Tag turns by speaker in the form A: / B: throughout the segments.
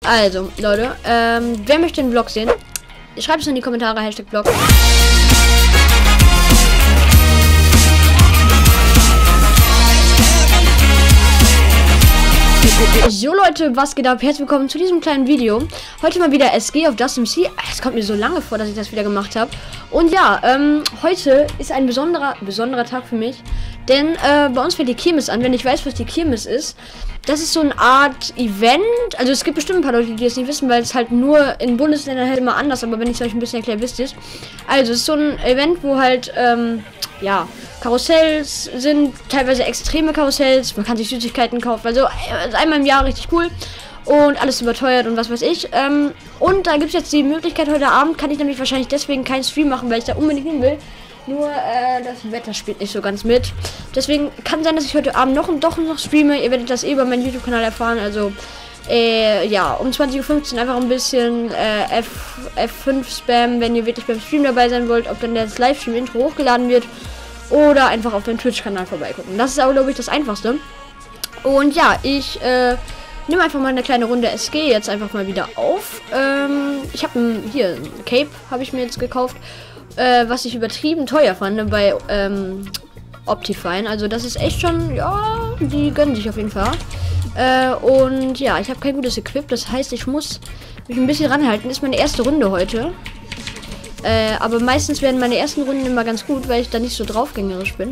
A: Also, Leute, wer möchte den Vlog sehen? Schreibt es in die Kommentare, #Vlog. So Leute, was geht ab? Herzlich willkommen zu diesem kleinen Video. Heute mal wieder SG auf Dust MC. Es kommt mir so lange vor, dass ich das wieder gemacht habe. Und ja, heute ist ein besonderer Tag für mich. Denn bei uns fängt die Kirmes an. Wenn ich weiß, was die Kirmes ist, das ist so eine Art Event. Also es gibt bestimmt ein paar Leute, die es nicht wissen, weil es halt nur in Bundesländern halt immer anders. Aber wenn ich es euch ein bisschen erkläre, wisst ihr es. Also es ist so ein Event, wo halt, ja, Karussells sind, teilweise extreme Karussells. Man kann sich Süßigkeiten kaufen. Also einmal im Jahr richtig cool. Und alles überteuert und was weiß ich. Und da gibt es jetzt die Möglichkeit, heute Abend kann ich nämlich wahrscheinlich deswegen keinen Stream machen, weil ich da unbedingt hin will. Nur das Wetter spielt nicht so ganz mit. Deswegen kann sein, dass ich heute Abend doch noch streame. Ihr werdet das über meinen YouTube-Kanal erfahren. Also ja, um 20:15 Uhr einfach ein bisschen F5 spammen, wenn ihr wirklich beim Stream dabei sein wollt. Ob dann das Livestream-Intro hochgeladen wird. Oder einfach auf dem Twitch-Kanal vorbeigucken. Das ist aber, glaube ich, das Einfachste. Und ja, ich nehme einfach mal eine kleine Runde SG jetzt einfach mal wieder auf. Ich habe hier ein Cape, habe ich mir jetzt gekauft. Was ich übertrieben teuer fand bei Optifine. Also das ist echt schon, ja, die gönnen sich auf jeden Fall. Und ja, ich habe kein gutes Equip. Das heißt, ich muss mich ein bisschen ranhalten. Das ist meine erste Runde heute. Aber meistens werden meine ersten Runden immer ganz gut, weil ich da nicht so draufgängerisch bin.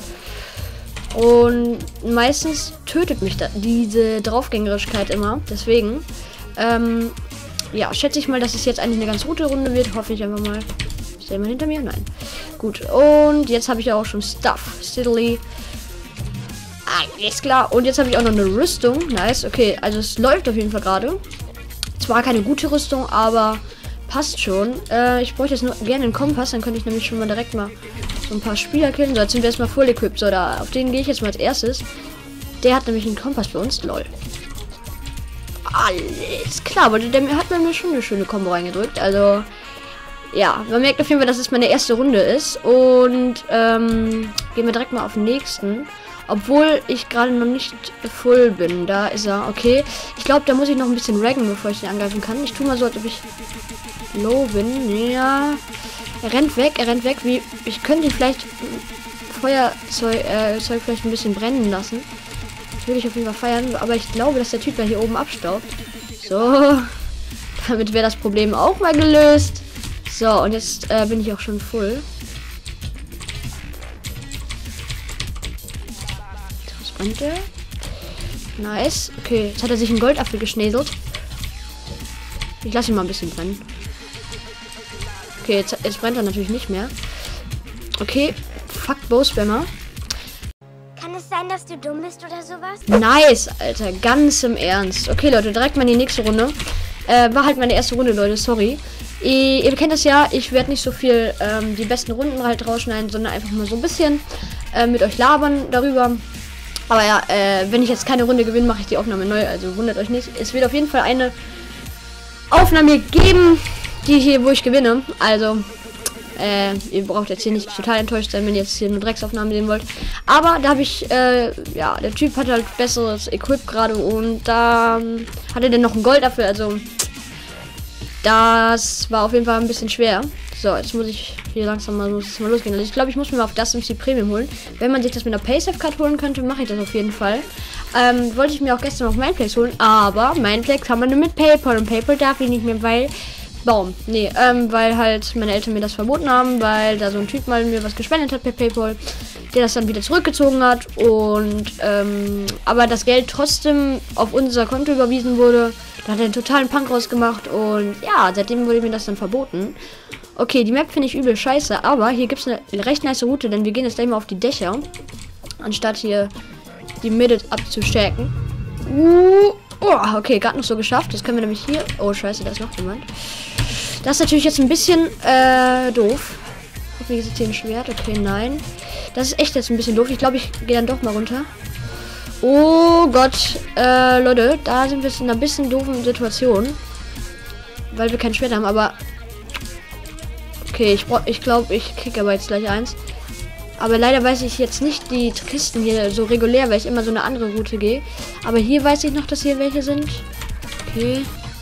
A: Und meistens tötet mich da diese Draufgängerigkeit immer. Deswegen, ja, schätze ich mal, dass es jetzt eigentlich eine ganz gute Runde wird. Hoffe ich einfach mal. Ist der immer hinter mir? Nein. Gut, und jetzt habe ich auch schon Stuff. Sidley. Alles klar. Und jetzt habe ich auch noch eine Rüstung. Nice, okay. Also es läuft auf jeden Fall gerade. Zwar keine gute Rüstung, aber passt schon. Ich bräuchte jetzt nur gerne einen Kompass. Dann könnte ich nämlich schon mal direkt mal so ein paar Spieler killen. So, jetzt sind wir erstmal voll equipped. So, da, auf den gehe ich jetzt mal als erstes. Der hat nämlich einen Kompass für uns. Lol. Alles klar, aber der hat mir schon eine schöne Kombo reingedrückt. Also, ja, man merkt auf jeden Fall, dass es meine erste Runde ist. Und gehen wir direkt mal auf den nächsten. Obwohl ich gerade noch nicht voll bin. Da ist er. Okay. Ich glaube, da muss ich noch ein bisschen raggen, bevor ich den angreifen kann. Ich tue mal so, als ob ich low bin. Ja. Er rennt weg. Wie, ich könnte ihn vielleicht Feuerzeug vielleicht ein bisschen brennen lassen. Das würde ich auf jeden Fall feiern. Aber ich glaube, dass der Typ da hier oben abstaubt. So. Damit wäre das Problem auch mal gelöst. So, und jetzt bin ich auch schon full. Was brennt der? Nice. Okay, jetzt hat er sich einen Goldapfel geschnäselt. Ich lasse ihn mal ein bisschen brennen. Okay, jetzt brennt er natürlich nicht mehr. Okay, fuck Bow-Spammer.
B: Kann es sein, dass du dumm bist oder sowas?
A: Nice, Alter, ganz im Ernst. Okay, Leute, direkt mal in die nächste Runde. War halt meine erste Runde, Leute, sorry. Ihr kennt das ja, ich werde nicht so viel die besten Runden halt rausschneiden, sondern einfach mal so ein bisschen mit euch labern darüber. Aber ja, wenn ich jetzt keine Runde gewinne, mache ich die Aufnahme neu, also wundert euch nicht. Es wird auf jeden Fall eine Aufnahme geben, die hier, wo ich gewinne. Also, ihr braucht jetzt hier nicht total enttäuscht sein, wenn ihr jetzt hier eine Drecksaufnahme sehen wollt. Aber da habe ich, ja, der Typ hat halt besseres Equip gerade und da hat er dann noch einen Goldapfel, also das war auf jeden Fall ein bisschen schwer. So, jetzt muss ich hier langsam mal losgehen. Also ich glaube, ich muss mir mal auf das MC Premium holen. Wenn man sich das mit einer Paysafe-Card holen könnte, mache ich das auf jeden Fall. Wollte ich mir auch gestern auf Mindplex holen, aber Mindplex kann man nur mit PayPal und PayPal darf ich nicht mehr, weil weil halt meine Eltern mir das verboten haben, weil da so ein Typ mal mir was gespendet hat per PayPal, der das dann wieder zurückgezogen hat und aber das Geld trotzdem auf unser Konto überwiesen wurde. Da hat er einen totalen Punk rausgemacht und ja, seitdem wurde mir das dann verboten. Okay, die Map finde ich übel scheiße, aber hier gibt es eine recht nice Route, denn wir gehen jetzt gleich mal auf die Dächer, anstatt hier die Mitte abzustecken. Oh, okay, gerade noch so geschafft. Jetzt können wir nämlich hier... Oh, scheiße, da ist noch jemand. Das ist natürlich jetzt ein bisschen doof. Hoffentlich ist jetzt hier ein Schwert. Okay, nein. Das ist echt jetzt ein bisschen doof. Ich glaube, ich gehe dann doch mal runter. Oh Gott. Leute, da sind wir jetzt in einer bisschen doofen Situation. Weil wir kein Schwert haben, aber... Okay, ich glaube, ich kriege aber jetzt gleich eins. Aber leider weiß ich jetzt nicht die Kisten hier so regulär, weil ich immer so eine andere Route gehe. Aber hier weiß ich noch, dass hier welche sind. Okay.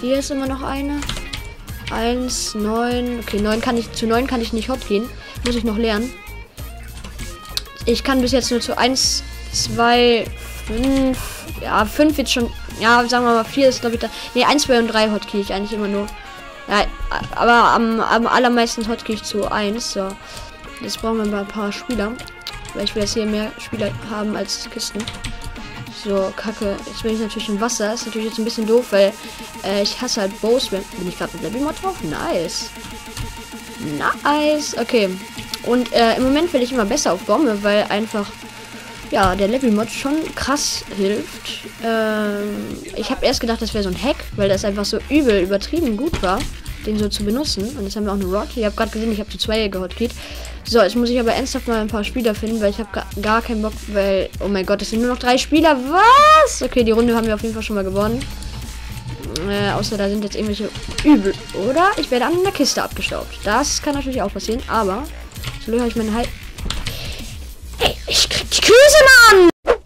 A: Hier ist immer noch eine. 1, 9. Okay, 9 kann ich, zu 9 kann ich nicht hot gehen. Muss ich noch lernen. Ich kann bis jetzt nur zu 1, 2, 5. Ja, 5 wird schon. Ja, sagen wir mal 4 ist glaube ich da. Ne, 1, 2 und 3 hotkey ich eigentlich immer nur. Ja, aber am allermeisten hotkey ich zu 1. So. Jetzt brauchen wir mal ein paar Spieler. Weil ich will jetzt hier mehr Spieler haben als Kisten. So, kacke. Jetzt bin ich natürlich im Wasser. Ist natürlich jetzt ein bisschen doof, weil ich hasse halt Bows. Bin ich gerade mit Level Mod drauf? Nice. Nice. Okay. Und im Moment werde ich immer besser auf Bombe, weil einfach, ja, der Level Mod schon krass hilft. Ich habe erst gedacht, das wäre so ein Hack, weil das einfach so übel übertrieben gut war, den so zu benutzen. Und jetzt haben wir auch eine Rod. Ich habe gerade gesehen, ich habe zu 2 gehotkeyt. So, jetzt muss ich aber ernsthaft mal ein paar Spieler finden, weil ich habe gar keinen Bock, weil, oh mein Gott, es sind nur noch 3 Spieler. Was? Okay, die Runde haben wir auf jeden Fall schon mal gewonnen. Außer da sind jetzt irgendwelche übel. Oder ich werde an einer Kiste abgestaubt. Das kann natürlich auch passieren, aber so habe ich meinen Halt. Ey, ich krieg die Krise, Mann!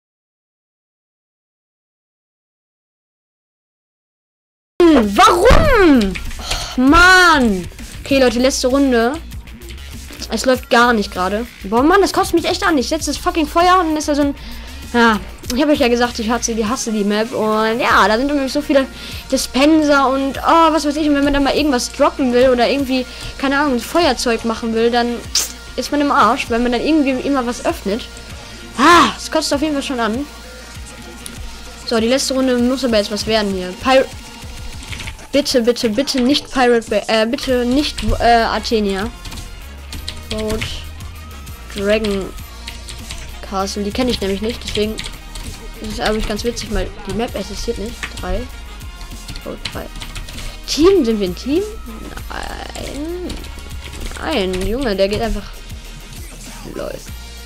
A: Warum? Oh, Mann! Okay, Leute, letzte Runde. Es läuft gar nicht gerade. Boah, Mann, das kostet mich echt an. Ich setze das fucking Feuer und dann ist da so ein. Ja, ich habe euch ja gesagt, ich hasse die Map. Und ja, da sind nämlich so viele Dispenser und was weiß ich. Und wenn man dann mal irgendwas droppen will oder irgendwie, keine Ahnung, ein Feuerzeug machen will, dann ist man im Arsch, weil man dann irgendwie immer was öffnet. Das kotzt auf jeden Fall schon an. So, die letzte Runde muss aber jetzt was werden hier. Bitte, bitte, bitte nicht Pirate Bay, bitte nicht Athenia. Boat Dragon Castle, die kenne ich nämlich nicht, deswegen ist es eigentlich ganz witzig, weil die Map existiert nicht. 3. Boat 3. Team, sind wir ein Team? Nein, Junge, der geht einfach. Lol.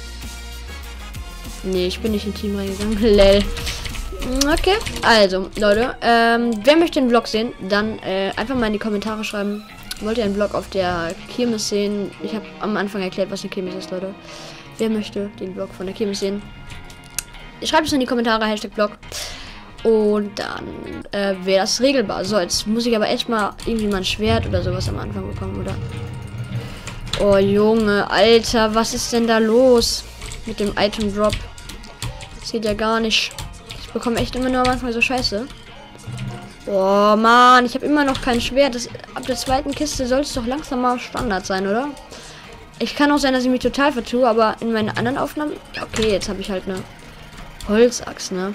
A: Nee, ich bin nicht in Team reingegangen. Lel. Okay, also, Leute, wer möchte den Vlog sehen, dann einfach mal in die Kommentare schreiben. Wollt ihr einen Vlog auf der Kirmes sehen? Ich habe am Anfang erklärt, was eine Kirmes ist, Leute. Wer möchte den Vlog von der Kirmes sehen? Schreibt es in die Kommentare, #Vlog. Und dann wäre das regelbar. So, jetzt muss ich aber echt mal irgendwie mal ein Schwert oder sowas am Anfang bekommen, oder? Oh, Junge, Alter, was ist denn da los mit dem Item Drop? Das geht ja gar nicht. Ich bekomme echt immer nur am Anfang so Scheiße. Oh, Mann, ich habe immer noch kein Schwert. Ab der zweiten Kiste sollte es doch langsam mal Standard sein, oder? Ich kann auch sein, dass ich mich total vertue, aber in meinen anderen Aufnahmen... Okay, jetzt habe ich halt eine Holzachs, ne?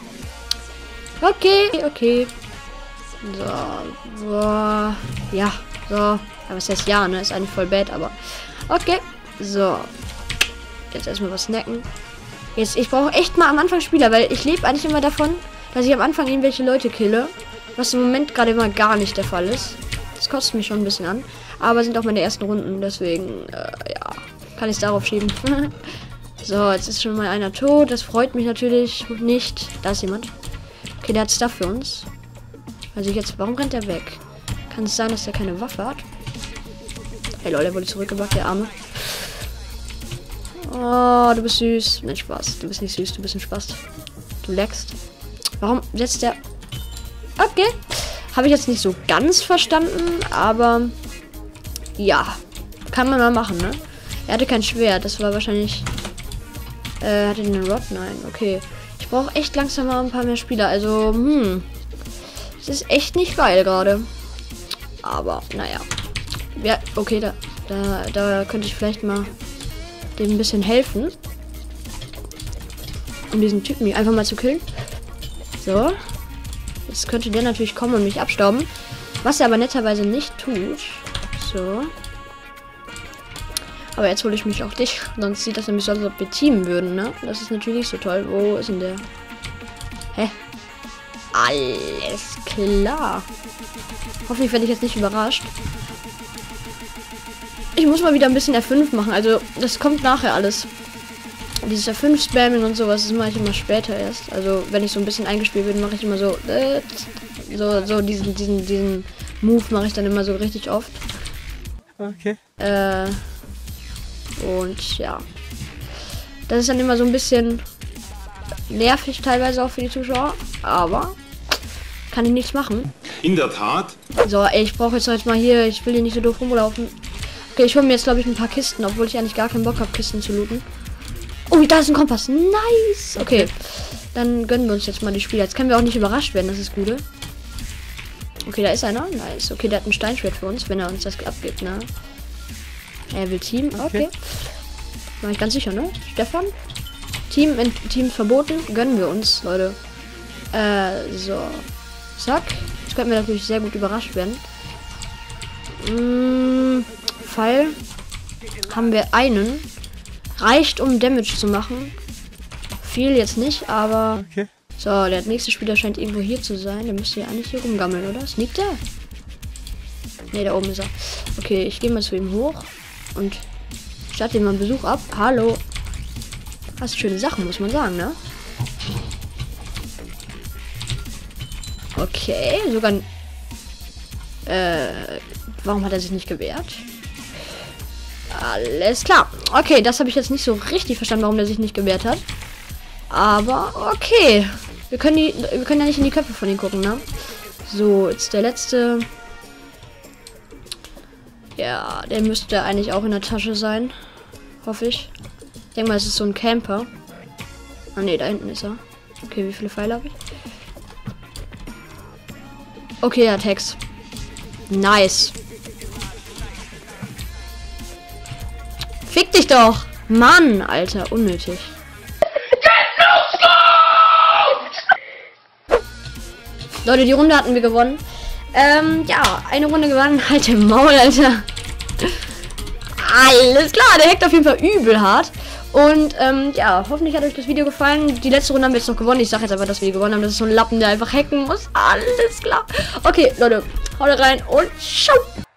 A: Okay. So. Ja, so. Aber was heißt ja, ne? Ist eigentlich voll bad, aber... Okay. So. Jetzt erstmal was snacken. Jetzt, ich brauche echt mal am Anfang Spieler, weil ich lebe eigentlich immer davon, dass ich am Anfang irgendwelche Leute kille. Was im Moment gerade immer gar nicht der Fall ist. Das kostet mich schon ein bisschen an. Aber sind auch meine ersten Runden, deswegen, ja, kann ich es darauf schieben. So, jetzt ist schon mal einer tot. Das freut mich natürlich nicht. Da ist jemand. Okay, der hat Stuff für uns. Also jetzt, warum rennt er weg? Kann es sein, dass er keine Waffe hat? Hey Leute, der wurde zurückgebracht, der Arme. Oh, du bist süß. Nein, Spaß. Du bist nicht süß, du bist ein Spaß. Du leckst. Warum setzt der... Okay. Habe ich jetzt nicht so ganz verstanden, aber... Ja. Kann man mal machen, ne? Er hatte kein Schwert. Das war wahrscheinlich... hatte den eine Rod? Nein, okay. Ich brauche echt langsam mal ein paar mehr Spieler. Also, es ist echt nicht geil gerade. Aber, naja. Ja, okay, da könnte ich vielleicht mal dem ein bisschen helfen. Um diesen Typen einfach mal zu killen. So. Jetzt könnte der natürlich kommen und mich abstauben. Was er aber netterweise nicht tut. So. Aber jetzt hole ich mich auch dich. Sonst sieht das nämlich so aus, als ob wir teamen würden, ne? Das ist natürlich nicht so toll. Wo ist denn der? Hä? Alles klar. Hoffentlich werde ich jetzt nicht überrascht. Ich muss mal wieder ein bisschen R5 machen. Also, das kommt nachher alles. Dieses R5 spammen und sowas, das mache ich immer später erst. Also, wenn ich so ein bisschen eingespielt bin, mache ich immer so... So diesen Move mache ich dann immer so richtig oft.
C: Okay.
A: Und ja. Das ist dann immer so ein bisschen nervig teilweise auch für die Zuschauer. Aber Kann ich nichts machen.
D: In der Tat.
A: So, ey, ich brauche jetzt mal hier. Ich will hier nicht so doof rumlaufen. Okay, ich hole mir jetzt, glaube ich, ein paar Kisten, obwohl ich eigentlich gar keinen Bock habe, Kisten zu looten. Oh, da ist ein Kompass. Nice. Okay, dann gönnen wir uns jetzt mal die Spiele. Jetzt können wir auch nicht überrascht werden, das ist gut. Okay, da ist einer. Nice. Okay, der hat ein Steinschwert für uns, wenn er uns das abgibt, ne? Er will Team. Okay. War ich ganz sicher, ne? Stefan? Team verboten. Gönnen wir uns, Leute. So. Zack. Jetzt könnten wir natürlich sehr gut überrascht werden. Pfeil. Haben wir einen. Reicht, um Damage zu machen. Viel jetzt nicht, aber...
C: Okay.
A: So, der nächste Spieler scheint irgendwo hier zu sein. Der müsste ja eigentlich hier rumgammeln, oder? Sneakt er? Ne, da oben ist er. Okay, ich gehe mal zu ihm hoch. Und starte ihm mal einen Besuch ab. Hallo. Hast schöne Sachen, muss man sagen, ne? Okay, sogar... warum hat er sich nicht gewehrt? Alles klar. Okay, das habe ich jetzt nicht so richtig verstanden, warum der sich nicht gewehrt hat. Aber okay. Wir können ja nicht in die Köpfe von denen gucken, ne? So, jetzt der letzte. Ja, der müsste eigentlich auch in der Tasche sein. Hoffe ich. Ich denke mal, es ist so ein Camper. Ah ne, da hinten ist er. Okay, wie viele Pfeile habe ich? Okay, ja, Text. Nice. Fick dich doch! Mann, Alter, unnötig. Leute, die Runde hatten wir gewonnen. Ja, eine Runde gewonnen. Halt im Maul, Alter. Alles klar, der hackt auf jeden Fall übel hart. Und, ja, hoffentlich hat euch das Video gefallen. Die letzte Runde haben wir jetzt noch gewonnen. Ich sage jetzt einfach, dass wir gewonnen haben. Das ist so ein Lappen, der einfach hacken muss. Alles klar. Okay, Leute, haut rein und ciao.